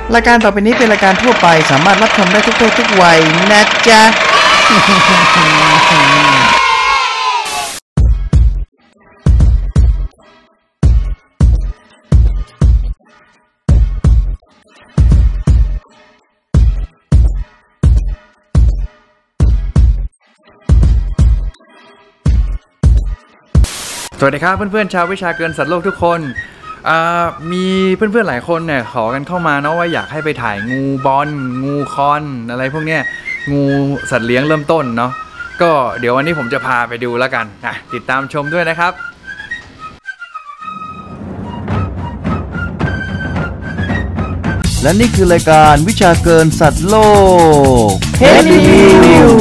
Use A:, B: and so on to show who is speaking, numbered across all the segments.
A: รายการต่อไปนี้เป็นรายการทั่วไปสามารถรับชมได้ทุกเพศทุกวัยนะจ๊ะ สวัสดีครับเพื่อนๆชาววิชาเกินสัตว์โลกทุกคนมีเพื่อนๆหลายคนเนี่ยขอกันเข้ามาเนาะว่าอยากให้ไปถ่ายงูบอลงูคอนอะไรพวกเนี้ยงูสัตว์เลี้ยงเริ่มต้นเนาะก็เดี๋ยววันนี้ผมจะพาไปดูแล้วกันติดตามชมด้วยนะครับและนี่คือรายการวิชาเกินสัตว์โลกเฮลิวิว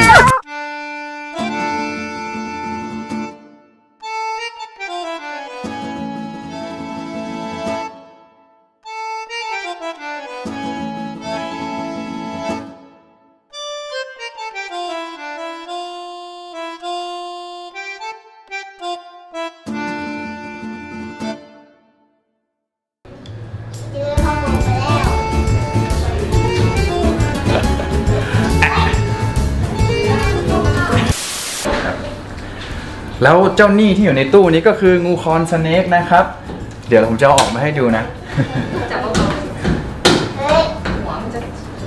A: แล้วเจ้าหนี้ที่อยู่ในตู้นี้ก็คืองูคอนสเนกนะครับเดี๋ยวผมจะเอาออกมาให้ดูนะจับเบาๆหัวมันจะ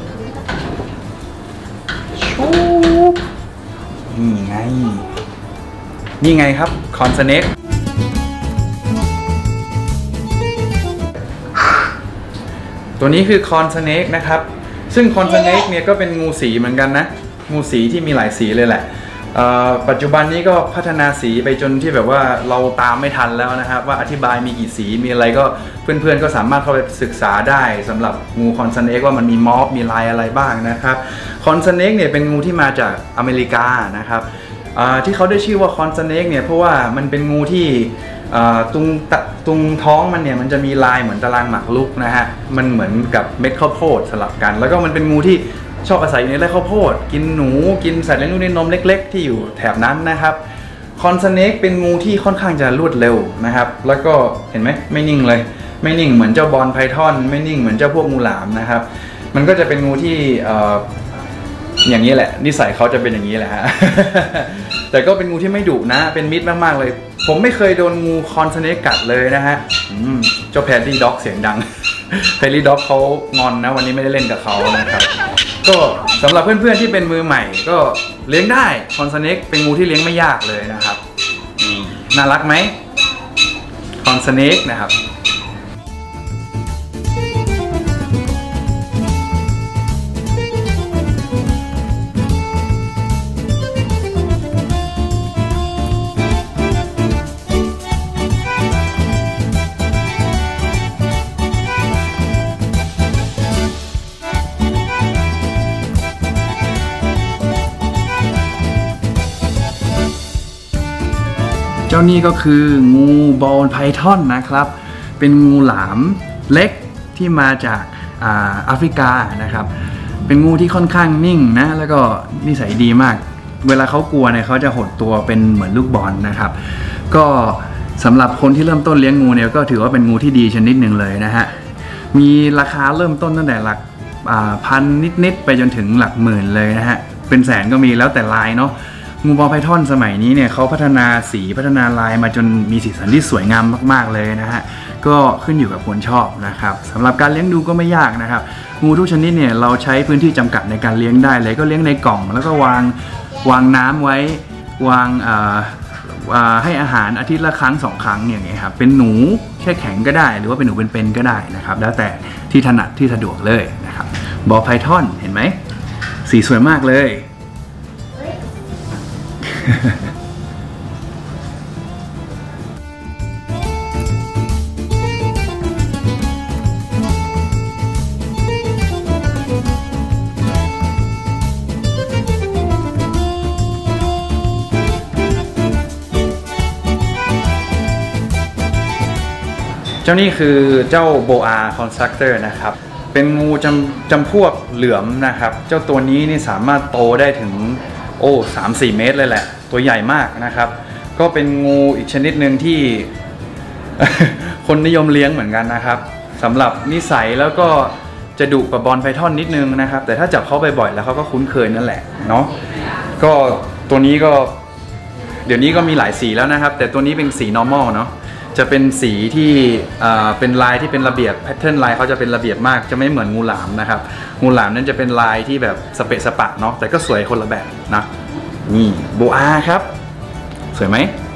A: ชูนี่ไงครับคอนสเนกตัวนี้คือคอนสเนกนะครับซึ่งคอนสเนกเนี่ยก็เป็นงูสีเหมือนกันนะงูสีที่มีหลายสีเลยแหละปัจจุบันนี้ก็พัฒนาสีไปจนที่แบบว่าเราตามไม่ทันแล้วนะครับว่าอธิบายมีกี่สีมีอะไรก็เพื่อนๆก็สามารถเข้าไปศึกษาได้สำหรับงูคอนสเนกว่ามันมีมอฟมีลายอะไรบ้างนะครับคอนสเนกเนี่ยเป็นงูที่มาจากอเมริกานะครับที่เขาได้ชื่อว่าคอนสเนกเนี่ยเพราะว่ามันเป็นงูที่ตรงท้องมันเนี่ยมันจะมีลายเหมือนตารางหมากรุกนะฮะมันเหมือนกับเม็ดข้าวโพดสลับกันแล้วก็มันเป็นงูที่ชอบอาศัยอยู่ในไร่ข้าวโพดกินหนูกินสัตว์เลี้ยงลูกด้วยนมเล็กๆที่อยู่แถบนั้นนะครับคอนสเนกเป็นงูที่ค่อนข้างจะรวดเร็วนะครับแล้วก็เห็นไหมไม่นิ่งเลยไม่นิ่งเหมือนเจ้าบอลไพทอนไม่นิ่งเหมือนเจ้าพวกงูหลามนะครับมันก็จะเป็นงูที่อย่างนี้แหละนิสัยเขาจะเป็นอย่างนี้แหละฮะ แต่ก็เป็นงูที่ไม่ดุนะเป็นมิตรมากๆเลยผมไม่เคยโดนงูคอนสเนกกัดเลยนะฮะเจ้าแพดดี้ด็อกเสียงดังแพดดี้ด็อกเขางอนนะวันนี้ไม่ได้เล่นกับเขานะครับก็สำหรับเพื่อนๆที่เป็นมือใหม่ก็เลี้ยงได้คอนสเนกเป็นงูที่เลี้ยงไม่ยากเลยนะครับน่ารักไหมคอนสเนกนะครับเจ้านี่ก็คืองูบอลไพทอนนะครับเป็นงูหลามเล็กที่มาจากแอฟริกานะครับเป็นงูที่ค่อนข้างนิ่งนะแล้วก็นิสัยดีมากเวลาเขากลัวเนี่ยเขาจะหดตัวเป็นเหมือนลูกบอลนะครับก็สำหรับคนที่เริ่มต้นเลี้ยงงูเนี่ยก็ถือว่าเป็นงูที่ดีชนิดหนึ่งเลยนะฮะมีราคาเริ่มต้นตั้งแต่หลักพันนิดๆไปจนถึงหลักหมื่นเลยนะฮะเป็นแสนก็มีแล้วแต่ลายเนาะงูบอลไพทอนสมัยนี้เนี่ยเขาพัฒนาสีพัฒนาลายมาจนมีสีสันที่สวยงามมากๆเลยนะฮะก็ขึ้นอยู่กับคนชอบนะครับสำหรับการเลี้ยงดูก็ไม่ยากนะครับงูทุกชนิดเนี่ยเราใช้พื้นที่จำกัดในการเลี้ยงได้เลยก็เลี้ยงในกล่องแล้วก็วางน้ำไว้วางให้อาหารอาทิตย์ละครั้ง2 ครั้งอย่างเงี้ยครับเป็นหนูแช่แข็งก็ได้หรือว่าเป็นหนูเป็นๆก็ได้นะครับแล้วแต่ที่ถนัดที่สะดวกเลยนะครับบอลไพทอนเห็นไหมสีสวยมากเลยเจ้านี่คือเจ้าโบอาคอนสตรักเตอร์นะครับเป็นงูจำพวกเหลือมนะครับเจ้าตัวนี้นี่สามารถโตได้ถึง3-4 เมตรเลยแหละตัวใหญ่มากนะครับก็เป็นงูอีกชนิดหนึ่งที่ คนนิยมเลี้ยงเหมือนกันนะครับสำหรับนิสัยแล้วก็จะดุกว่าบอลไพทอนนิดนึงนะครับแต่ถ้าจับเขาบ่อยๆแล้วเขาก็คุ้นเคยนั่นแหละเนาะก็ตัวนี้ก็เดี๋ยวนี้ก็มีหลายสีแล้วนะครับแต่ตัวนี้เป็นสี normal เนาะจะเป็นสีที่เป็นลายที่เป็นระเบียบแพทเทิร์นลายเขาจะเป็นระเบียบมากจะไม่เหมือนงูหลามนะครับงูหลามนั้นจะเป็นลายที่แบบสเปะสปะเนาะแต่ก็สวยคนละแบบนะนี่โบอาครับสวยไหม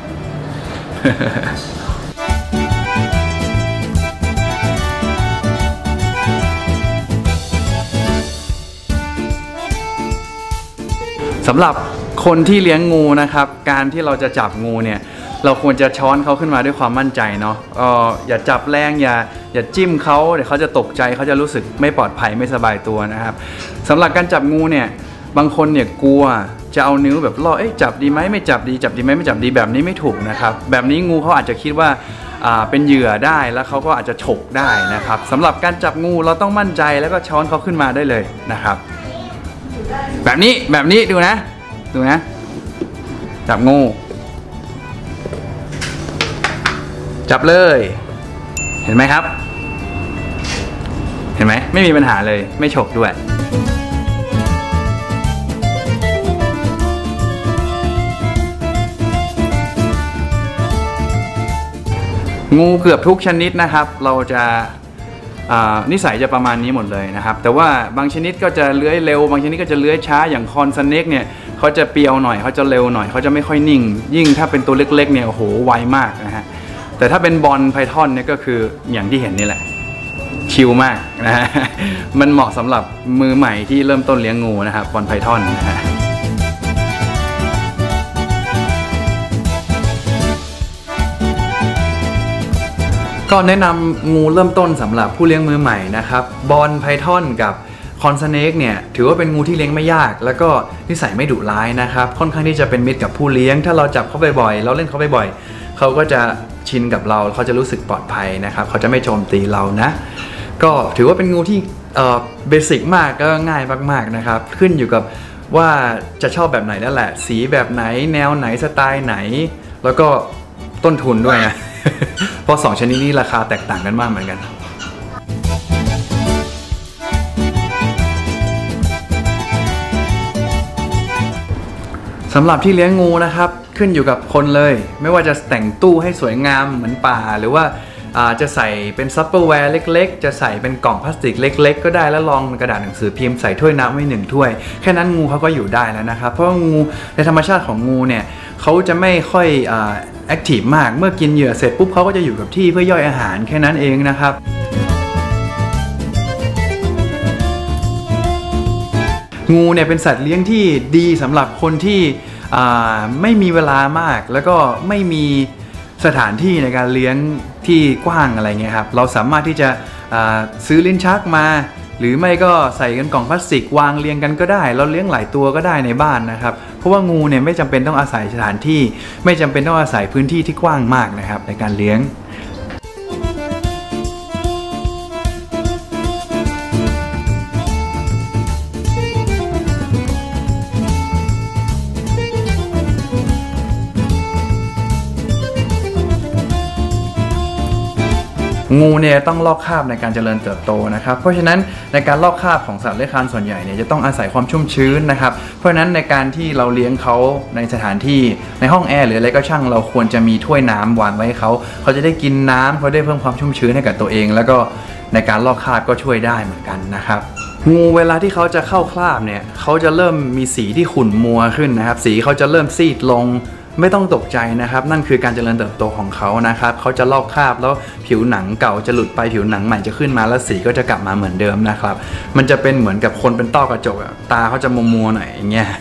A: สำหรับคนที่เลี้ยงงูนะครับการที่เราจะจับงูเนี่ยเราควรจะช้อนเขาขึ้นมาด้วยความมั่นใจเนาะอย่าจับแรงอย่าจิ้มเขาเดี๋ยวเขาจะตกใจเขาจะรู้สึกไม่ปลอดภัยไม่สบายตัวนะครับสำหรับการจับงูเนี่ยบางคนเนี่ยกลัวจะเอานิ้วแบบล่อจับดีไหมไม่จับดีจับดีไหมไม่จับดีแบบนี้ไม่ถูกนะครับแบบนี้งูเขาอาจจะคิดว่าเป็นเหยื่อได้แล้วเขาก็อาจจะฉกได้นะครับสำหรับการจับงูเราต้องมั่นใจแล้วก็ช้อนเขาขึ้นมาได้เลยนะครับแบบนี้ดูนะจับงูจับเลยเห็นไหมครับเห็นไหมไม่มีปัญหาเลยไม่ฉกด้วยงูเกือบทุกชนิดนะครับเราจะนิสัยจะประมาณนี้หมดเลยนะครับแต่ว่าบางชนิดก็จะเลื้อยเร็วบางชนิดก็จะเลื้อยช้าอย่างคอนสเนกเนี่ยเขาจะเปรียวหน่อยเขาจะเร็วหน่อยเขาจะไม่ค่อยนิ่งยิ่งถ้าเป็นตัวเล็กๆเนี่ยโอ้โหไวมากนะฮะแต่ถ้าเป็นบอลไพทอนเนี่ยก็คืออย่างที่เห็นนี่แหละชิลมากนะฮะมันเหมาะสำหรับมือใหม่ที่เริ่มต้นเลี้ยงงูนะครับบอลไพทอนนะฮะก็แนะนำงูเริ่มต้นสำหรับผู้เลี้ยงมือใหม่นะครับบอลไพทอนกับคอนสเนกเนี่ยถือว่าเป็นงูที่เลี้ยงไม่ยากแล้วก็นิสัยไม่ดุร้ายนะครับค่อนข้างที่จะเป็นมิตรกับผู้เลี้ยงถ้าเราจับเขาบ่อยๆเราเล่นเขาบ่อยๆเขาก็จะชินกับเราเขาจะรู้สึกปลอดภัยนะครับเขาจะไม่โจมตีเรานะก็ถือว่าเป็นงูที่เบสิกมากก็ง่ายมากๆนะครับขึ้นอยู่กับว่าจะชอบแบบไหนนั่นแหละสีแบบไหนแนวไหนสไตล์ไหนแล้วก็ต้นทุนด้วยนะ เพราะ2ชนิดนี้ราคาแตกต่างกันมากเหมือนกันสำหรับที่เลี้ยงงูนะครับขึ้นอยู่กับคนเลยไม่ว่าจะแต่งตู้ให้สวยงามเหมือนป่าหรือว่าจะใส่เป็นซัพเปอร์แวร์เล็กๆจะใส่เป็นกล่องพลาสติกเล็กๆก็ได้แล้วรองกระดาษหนังสือพิมพ์ใส่ถ้วยน้ำไว้1ถ้วยแค่นั้นงูเขาก็อยู่ได้แล้วนะครับเพราะงูในธรรมชาติของงูเนี่ยเขาจะไม่ค่อยแอคทีฟมากเมื่อกินเหยื่อเสร็จปุ๊บเขาก็จะอยู่กับที่เพื่อย่อยอาหารแค่นั้นเองนะครับงูเนี่ยเป็นสัตว์เลี้ยงที่ดีสำหรับคนที่ไม่มีเวลามากแล้วก็ไม่มีสถานที่ในการเลี้ยงที่กว้างอะไรเงี้ยครับเราสามารถที่จะซื้อลิ้นชักมาหรือไม่ก็ใส่กันกล่องพลาสติกวางเรียงกันก็ได้เราเลี้ยงหลายตัวก็ได้ในบ้านนะครับเพราะว่างูเนี่ยไม่จำเป็นต้องอาศัยสถานที่ไม่จำเป็นต้องอาศัยพื้นที่ที่กว้างมากนะครับในการเลี้ยงงูเนี่ยต้องลอกคราบในการเจริญเติบโตนะครับเพราะฉะนั้นในการลอกคราบของสัตว์เลื้อยคลานส่วนใหญ่เนี่ยจะต้องอาศัยความชุ่มชื้นนะครับเพราะฉะนั้นในการที่เราเลี้ยงเขาในสถานที่ในห้องแอร์หรืออะไรก็ช่างเราควรจะมีถ้วยน้ำวางไว้ให้เขาจะได้กินน้ำเขาได้เพิ่มความชุ่มชื้นให้กับตัวเองแล้วก็ในการลอกคราบก็ช่วยได้เหมือนกันนะครับงูเวลาที่เขาจะเข้าคราบเนี่ยเขาจะเริ่มมีสีที่ขุ่นมัวขึ้นนะครับสีเขาจะเริ่มซีดลงไม่ต้องตกใจนะครับนั่นคือการเจริญเติบโตของเขานะครับเขาจะลอกคราบแล้วผิวหนังเก่าจะหลุดไปผิวหนังใหม่จะขึ้นมาแล้วสีก็จะกลับมาเหมือนเดิมนะครับมันจะเป็นเหมือนกับคนเป็นต้อกระจกตาเขาจะมัวๆหน่อยอย่างเงี้ย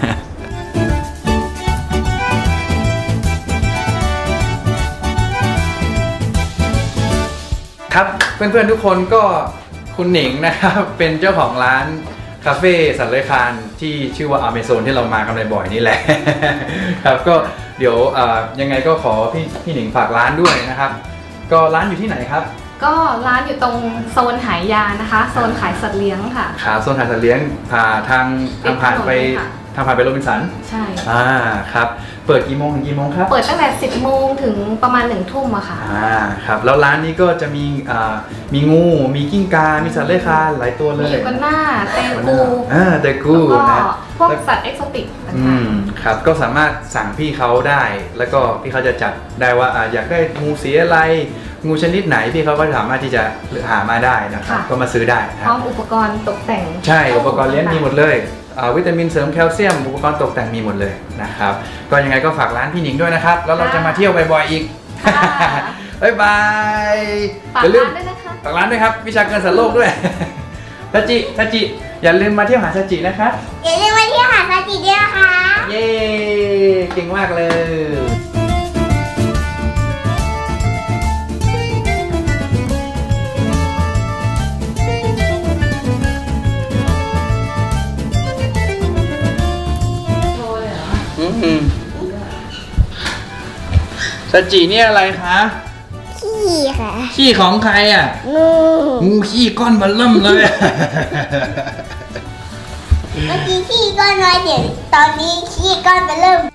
A: ครับเพื่อนๆทุกคนก็คุณหนิงนะครับเป็นเจ้าของร้านคาเฟ่สัตว์เลื้อยคลานที่ชื่อว่า Amazon ที่เรามากันบ่อยๆนี่แหละครับก็เดี๋ยวยังไงก็ขอพี่หนิงฝากร้านด้วยนะครับก็ร้านอยู่ที่ไหนครับ
B: ก็ร้านอยู่ตรงโซนหายานะคะโซนขายสัตว์เลี้ยงค่ะ
A: ครับโซนขายสัตว์เลี้ยงทางผ่านไปโรบินสัน
B: ใช่
A: ครับเปิดกี่โมงถึงกี่โมงครับ
B: เปิดตั้งแต่ 10 โมงถึงประมาณ 1 ทุ่มอะค่ะ
A: ครับแล้วร้านนี้ก็จะมีงู มีกิ้งกา มีสัตว์เลื้อยคลานหลายตัวเล
B: มี
A: ย
B: กัวน่าเตกู
A: เตกู
B: แล้วก็
A: นะ
B: พวกสัตว์เอ็กโซติกต่าง
A: ครับก็สามารถสั่งพี่เขาได้ แล้วก็พี่เขาจะจัดได้ว่าอยากได้งูสีอะไร งูชนิดไหนพี่เขาก็สามารถที่จะหามาได้นะครับก็มาซื้อได้
B: ๆ
A: นะ
B: พร้อมอุปกรณ์ตกแต่ง
A: ใช่อุปกรณ์เลี้ยงมีหมดเลยวิตามินเสริมแคลเซียมอุปกรณ์ตกแต่งมีหมดเลยนะครับก็ยังไงก็ฝากร้านพี่หนิงด้วยนะครับแล้วเราจะมาเที่ยวบ่อยๆอีก บ๊ายบาย
B: ฝาก
A: อย่าลืม
B: ร้านด้วยนะคะ
A: ฝากร้านด้วยครับวิชาเกินสันโลกด้วย ทัจิอย่าลืมมาเที่ยวหาทัจินะครับ
C: อย่าลืมมาเที่ยวหาดซาจิด้วยนะคะ
A: เย้เก่งมากเลยทัจินี่อะไรคะ
C: ขี้ค่ะ
A: ขี้ของใครอ่ะ งูขี้ก้อนเบลเริ่มเลย
C: เมื่อกี้ขี้ก้อนน้อยเดี๋ยวตอนนี้ขี้ก้อนไปเริ่ม